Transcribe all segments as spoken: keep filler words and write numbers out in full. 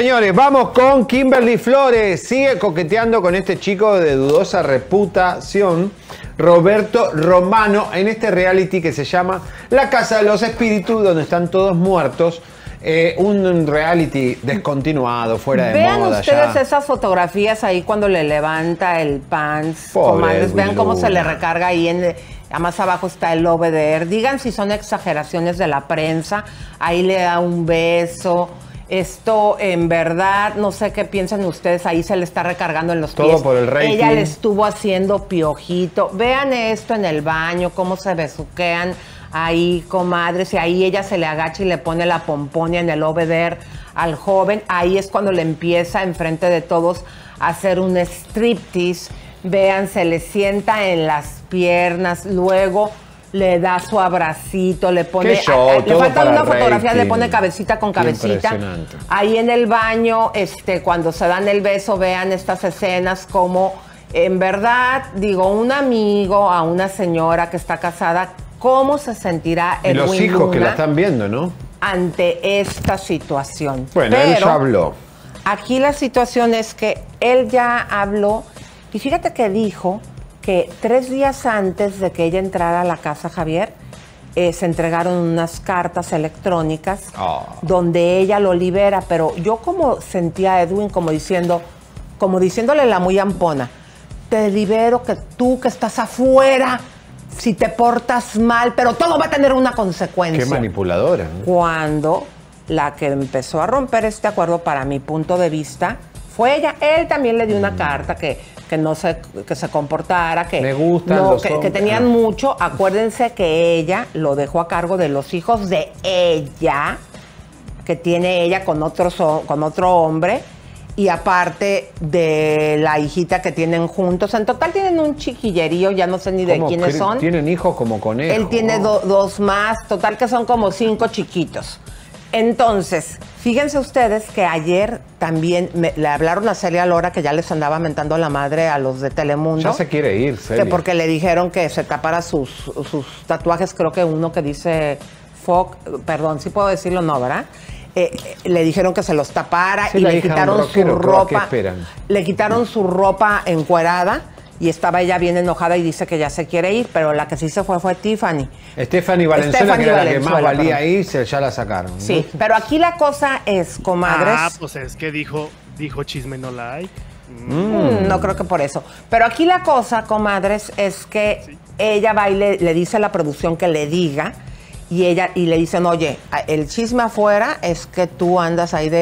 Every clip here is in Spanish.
Señores, vamos con Kimberly Flores. Sigue coqueteando con este chico de dudosa reputación, Roberto Romano, en este reality que se llama La Casa de los Espíritus, donde están todos muertos. Eh, un reality descontinuado, fuera de vean moda. Vean ustedes ya. esas fotografías ahí cuando le levanta el pants. Pobre Comadres, vean cómo Luna. se le recarga ahí en... Más abajo está el obeder. Digan si son exageraciones de la prensa. Ahí le da un beso. Esto, en verdad, no sé qué piensan ustedes. Ahí se le está recargando en los Todo pies. por el rating. Ella le estuvo haciendo piojito. Vean esto en el baño, cómo se besuquean ahí, comadres. Y ahí ella se le agacha y le pone la pomponia en el obeder al joven. Ahí es cuando le empieza, enfrente de todos, a hacer un striptease. Vean, se le sienta en las piernas, luego le da su abracito, le pone... Qué show, a, a, le todo falta para una el fotografía, rating. le pone cabecita con cabecita. Impresionante. Ahí en el baño, este, cuando se dan el beso, vean estas escenas como, en verdad, digo, un amigo a una señora que está casada, ¿cómo se sentirá Y Edwin los hijos Luna que la están viendo, ¿no? ante esta situación? Bueno, Pero él ya habló. aquí la situación es que él ya habló y fíjate que dijo que tres días antes de que ella entrara a la casa, Javier, eh, se entregaron unas cartas electrónicas Oh. donde ella lo libera, pero yo como sentía a Edwin como diciendo, como diciéndole la muy ampona, te libero que tú que estás afuera, si te portas mal, pero todo va a tener una consecuencia. Qué manipuladora, ¿no? Cuando la que empezó a romper este acuerdo, para mi punto de vista, fue ella. Él también le dio una mm. carta que, que no se, que se comportara, que, Me gustan no, los que, que tenían mucho. Acuérdense que ella lo dejó a cargo de los hijos de ella, que tiene ella con, otros, con otro hombre, y aparte de la hijita que tienen juntos. En total tienen un chiquillerío, ya no sé ni de quiénes son. Tienen hijos como conejos. Él tiene do, dos más, total que son como cinco chiquitos. Entonces, fíjense ustedes que ayer también me, le hablaron a Celia Lora, que ya les andaba mentando la madre a los de Telemundo. Ya se quiere ir, Celia. Que porque le dijeron que se tapara sus, sus tatuajes, creo que uno que dice Fox, perdón, sí puedo decirlo, no, ¿verdad? Eh, le dijeron que se los tapara sí, y le hija quitaron rockero, su ropa. esperan? Le quitaron su ropa encuerada. Y estaba ella bien enojada y dice que ya se quiere ir, pero la que sí se fue fue Tiffany. Stephanie Valenzuela, Stephanie que era Valenzuela, la que más valía perdón. ahí, se, ya la sacaron. Sí, ¿no? pero aquí la cosa es, comadres... Ah, pues es que dijo, dijo chisme no like. Mm. Mm, no creo que por eso. Pero aquí la cosa, comadres, es que sí. ella va y le, le dice a la producción que le diga, y ella y le dicen, oye, el chisme afuera es que tú andas ahí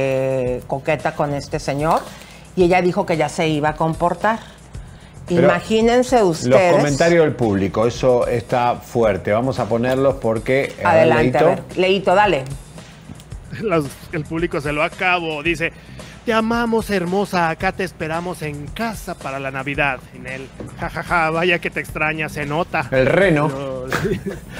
de coqueta con este señor, y ella dijo que ya se iba a comportar. Pero imagínense ustedes. Los comentarios del público, eso está fuerte. Vamos a ponerlos porque... Adelante, a ver, Leito, Leito dale. Los, el público se lo acabo. Dice, te amamos, hermosa. Acá te esperamos en casa para la Navidad. En el jajaja, ja, ja, vaya que te extraña, se nota. El reno. Pero, sí.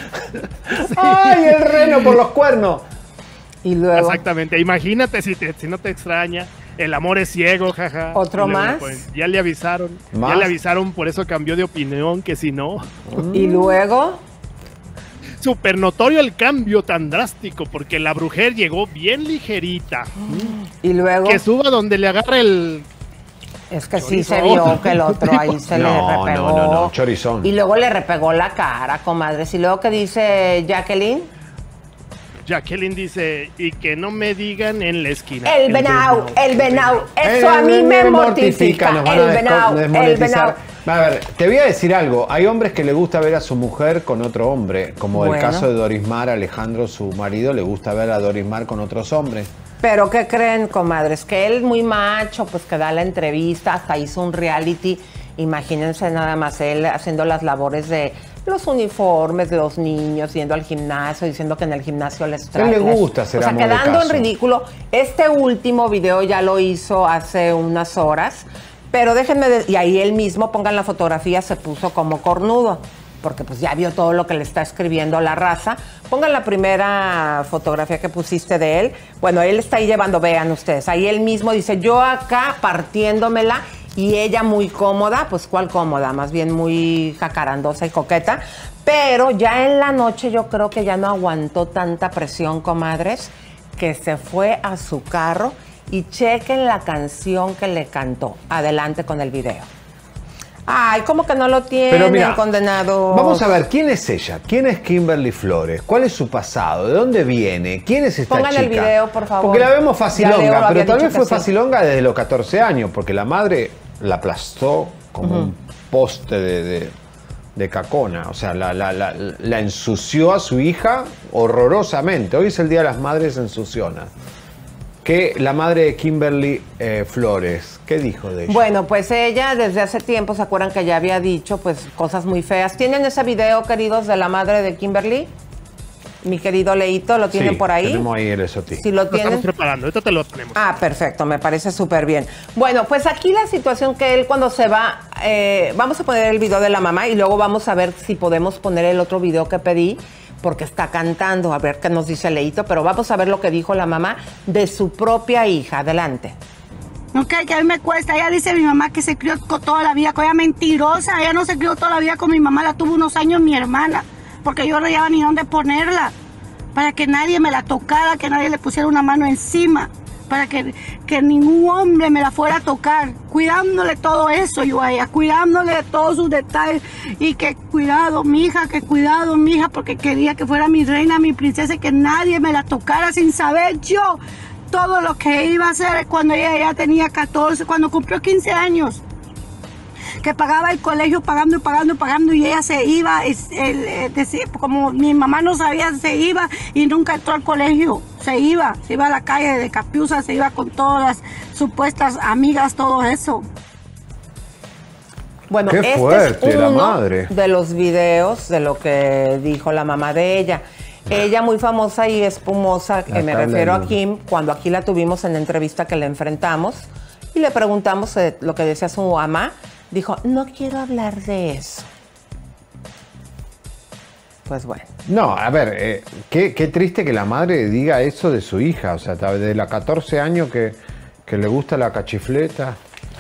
¡Ay, el reno por los cuernos! Y luego... Exactamente. Imagínate si, te, si no te extraña. El amor es ciego, jaja. ¿Otro luego, más? Pues, ya le avisaron. ¿Más? Ya le avisaron, por eso cambió de opinión, que si no. ¿Y luego? Súper notorio el cambio tan drástico, porque la brujer llegó bien ligerita. ¿Y luego? Que suba donde le agarre el... Es que sí se vio que el otro ahí se no, le repegó. No, no, no, chorizón. Y luego le repegó la cara, comadres. ¿Y luego qué dice Jacqueline? Jacqueline dice, y que no me digan en la esquina. El venao, el venao. Eso a mí me mortifica. El venao, el venao. A ver, te voy a decir algo. Hay hombres que le gusta ver a su mujer con otro hombre. Como bueno. El caso de Dorismar, Alejandro, su marido, le gusta ver a Dorismar con otros hombres. Pero ¿qué creen, comadres? Que él muy macho, pues que da la entrevista, hasta hizo un reality. Imagínense nada más él haciendo las labores de los uniformes de los niños, yendo al gimnasio, diciendo que en el gimnasio les trae. A él le gusta hacer O sea, amo de quedando caso. en ridículo. Este último video ya lo hizo hace unas horas, pero déjenme, de, y ahí él mismo, pongan la fotografía, se puso como cornudo, porque pues ya vio todo lo que le está escribiendo la raza. Pongan la primera fotografía que pusiste de él. Bueno, él está ahí llevando, vean ustedes, ahí él mismo dice, yo acá partiéndomela, y ella muy cómoda, pues ¿cuál cómoda? Más bien muy jacarandosa y coqueta. Pero ya en la noche yo creo que ya no aguantó tanta presión, comadres, que se fue a su carro y chequen la canción que le cantó. Adelante con el video. Ay, ¿cómo que no lo tienen, mira, condenado? Vamos a ver, ¿quién es ella? ¿Quién es Kimberly Flores? ¿Cuál es su pasado? ¿De dónde viene? ¿Quién es esta Pongan chica? el video, por favor. Porque la vemos facilonga, pero tal vez fue sí. facilonga desde los catorce años, porque la madre la aplastó como uh-huh. un poste de, de, de cacona. O sea, la, la, la, la ensució a su hija horrorosamente. Hoy es el Día de las Madres Ensucionas. Que la madre de Kimberly eh, Flores, ¿qué dijo de ella? Bueno, pues ella desde hace tiempo, ¿se acuerdan que ya había dicho pues cosas muy feas? ¿Tienen ese video, queridos, de la madre de Kimberly? Mi querido Leito, ¿lo tienen sí, por ahí? tenemos ahí el esotí. Si lo tienen. Lo estamos preparando, esto te lo ponemos. Ah, perfecto, me parece súper bien. Bueno, pues aquí la situación que él cuando se va, eh, vamos a poner el video de la mamá y luego vamos a ver si podemos poner el otro video que pedí, porque está cantando, a ver qué nos dice Leito, pero vamos a ver lo que dijo la mamá de su propia hija. Adelante. Ok, que a mí me cuesta. Ella dice mi mamá que se crió toda la vida con ella, mentirosa. Ella no se crió toda la vida con mi mamá, la tuvo unos años mi hermana, porque yo no llevaba ni dónde ponerla, para que nadie me la tocara, que nadie le pusiera una mano encima, para que, que ningún hombre me la fuera a tocar, cuidándole todo eso yo a ella, cuidándole de todos sus detalles, y que cuidado, mija, que cuidado, mija, porque quería que fuera mi reina, mi princesa, y que nadie me la tocara sin saber yo todo lo que iba a hacer cuando ella ya tenía catorce, cuando cumplió quince años. Que pagaba el colegio pagando y pagando y pagando, y ella se iba, es, el, es decir, como mi mamá no sabía, se iba y nunca entró al colegio, se iba, se iba a la calle de Capiusa, se iba con todas las supuestas amigas, todo eso. Bueno, Qué este fuerte, es uno la madre. de los videos de lo que dijo la mamá de ella. Ella muy famosa y espumosa, que me refiero a Kim, cuando aquí la tuvimos en la entrevista que le enfrentamos y le preguntamos eh, lo que decía su mamá. Dijo, no quiero hablar de eso. Pues bueno. No, a ver, eh, qué, qué triste que la madre diga eso de su hija. O sea, de la catorce años que, que le gusta la cachifleta.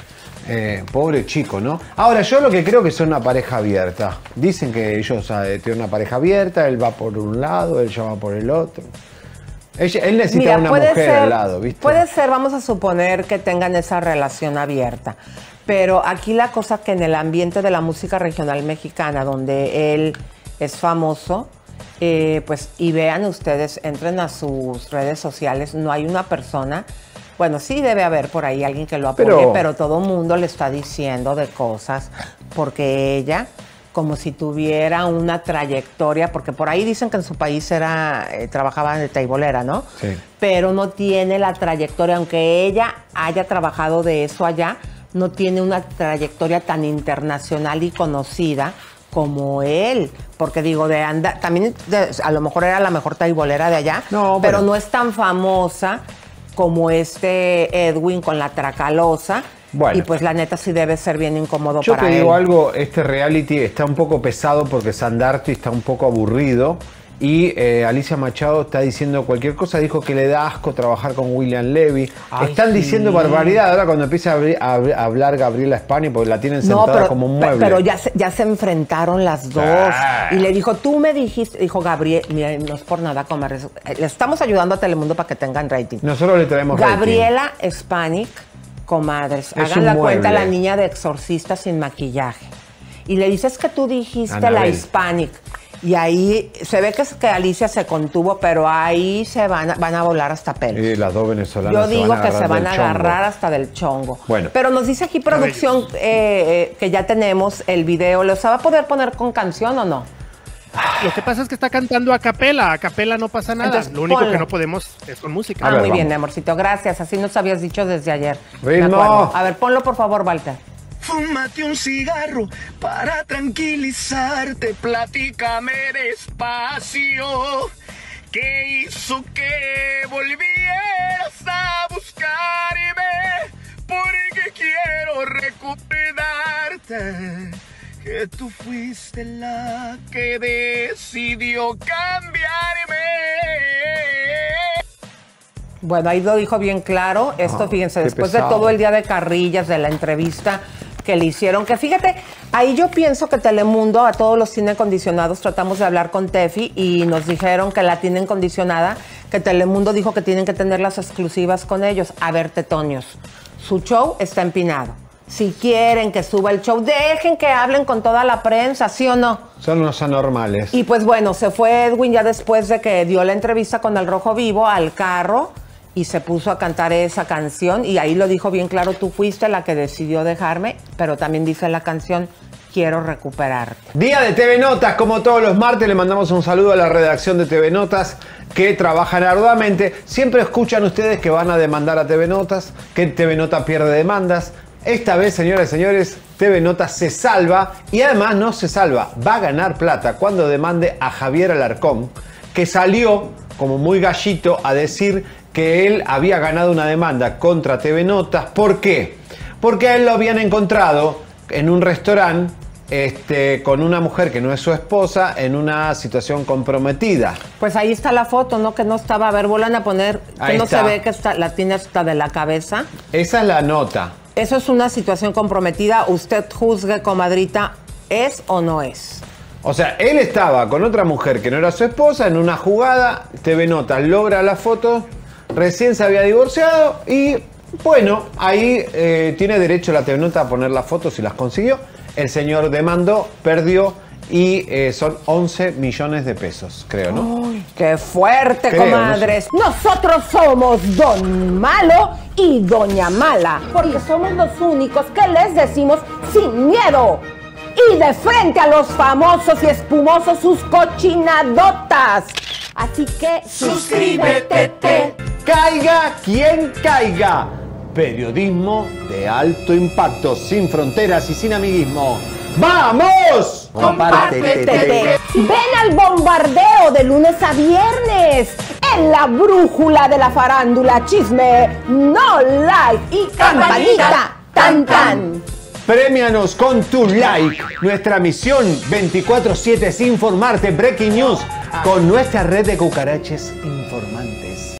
Eh, pobre chico, ¿no? Ahora, yo lo que creo que son una pareja abierta. Dicen que ellos eh, tienen una pareja abierta, él va por un lado, ella va por el otro. Ella, él necesita Mira, una mujer ser, al lado, ¿viste? Puede ser, vamos a suponer que tengan esa relación abierta. Pero aquí la cosa que en el ambiente de la música regional mexicana, donde él es famoso, eh, pues, y vean ustedes, entren a sus redes sociales, no hay una persona, bueno, sí debe haber por ahí alguien que lo apoye, pero, pero todo el mundo le está diciendo de cosas, porque ella, como si tuviera una trayectoria, porque por ahí dicen que en su país era, eh, trabajaba de teibolera, ¿no? Sí. Pero no tiene la trayectoria, aunque ella haya trabajado de eso allá, no tiene una trayectoria tan internacional y conocida como él, porque digo, de anda, también de, a lo mejor era la mejor taibolera de allá, no, pero bueno. no es tan famosa como este Edwin con la Tracalosa, bueno. Y pues la neta sí debe ser bien incómodo Yo para él. Yo te digo algo, este reality está un poco pesado porque Sandarti está un poco aburrido. Y eh, Alicia Machado está diciendo cualquier cosa, dijo que le da asco trabajar con William Levy. Ay, Están sí. diciendo barbaridad ahora cuando empieza a, abrir, a, a hablar Gabriela Spani, porque la tienen sentada no, pero, como un mueble. Pero ya se, ya se enfrentaron las dos. Ah. Y le dijo, tú me dijiste, dijo Gabriel, mira, no es por nada comer, le estamos ayudando a Telemundo para que tengan rating. Nosotros le traemos Gabriela Spanik, comadres, es hagan la cuenta la niña de Exorcista sin maquillaje. Y le dices que tú dijiste Anabel. La Hispanic. Y ahí se ve que, es que Alicia se contuvo, pero ahí se van a, van a volar hasta pelos. Y las dos venezolanas Yo digo se que se van a agarrar chongo. Hasta del chongo. Bueno. Pero nos dice aquí producción eh, eh, que ya tenemos el video. ¿Lo se va a poder poner con canción o no? Lo que pasa es que está cantando a capela. A capela no pasa nada. Entonces, Lo único ponlo. Que no podemos es con música. Ah, ver, muy vamos. bien, amorcito. Gracias. Así nos habías dicho desde ayer. Ritmo. A ver, ponlo por favor, Walter. Fúmate un cigarro para tranquilizarte, platícame despacio. ¿Qué hizo que volvieras a buscarme? Porque quiero recordarte que tú fuiste la que decidió cambiarme. Bueno, ahí lo dijo bien claro. Esto, oh, fíjense, después pesado. De todo el día de carrillas, de la entrevista, que le hicieron. Que fíjate, ahí yo pienso que Telemundo, a todos los tienen condicionados, tratamos de hablar con Tefi y nos dijeron que la tienen condicionada, que Telemundo dijo que tienen que tener las exclusivas con ellos. A ver, tetoños, su show está empinado. Si quieren que suba el show, dejen que hablen con toda la prensa, ¿sí o no? Son unos anormales. Y pues bueno, se fue Edwin ya después de que dio la entrevista con El Rojo Vivo al carro y se puso a cantar esa canción y ahí lo dijo bien claro, tú fuiste la que decidió dejarme, pero también dice la canción, quiero recuperarte. Día de T V Notas, como todos los martes, le mandamos un saludo a la redacción de T V Notas que trabajan arduamente. Siempre escuchan ustedes que van a demandar a T V Notas, que T V Notas pierde demandas. Esta vez, señoras y señores, T V Notas se salva y además no se salva, va a ganar plata cuando demande a Javier Alarcón, que salió como muy gallito a decir que él había ganado una demanda contra T V Notas. ¿Por qué? Porque a él lo habían encontrado en un restaurante este, con una mujer que no es su esposa en una situación comprometida. Pues ahí está la foto, ¿no? Que no estaba, a ver, vuelvan a poner, que Ahí no está. se ve que está, la tiene hasta de la cabeza. Esa es la nota. Eso es una situación comprometida. Usted juzgue, comadrita, ¿es o no es? O sea, él estaba con otra mujer que no era su esposa en una jugada, T V Notas logra la foto, recién se había divorciado y bueno, ahí eh, tiene derecho la T V Nota a poner las fotos si las consiguió. El señor demandó, perdió y eh, son once millones de pesos, creo, ¿no? Uy, ¡qué fuerte, Creo, comadres! Nosotros somos Don Malo y Doña Mala, porque somos los únicos que les decimos sin miedo y de frente a los famosos y espumosos sus cochinadotas. Así que suscríbete. Te. Caiga quien caiga. Periodismo de alto impacto, sin fronteras y sin amiguismo. ¡Vamos! Compártete. Ven al bombardeo de lunes a viernes en la brújula de la farándula, chisme, no like y campanita, tan tan. Premianos con tu like. Nuestra misión veinticuatro siete es informarte. Breaking News con nuestra red de cucaraches informantes.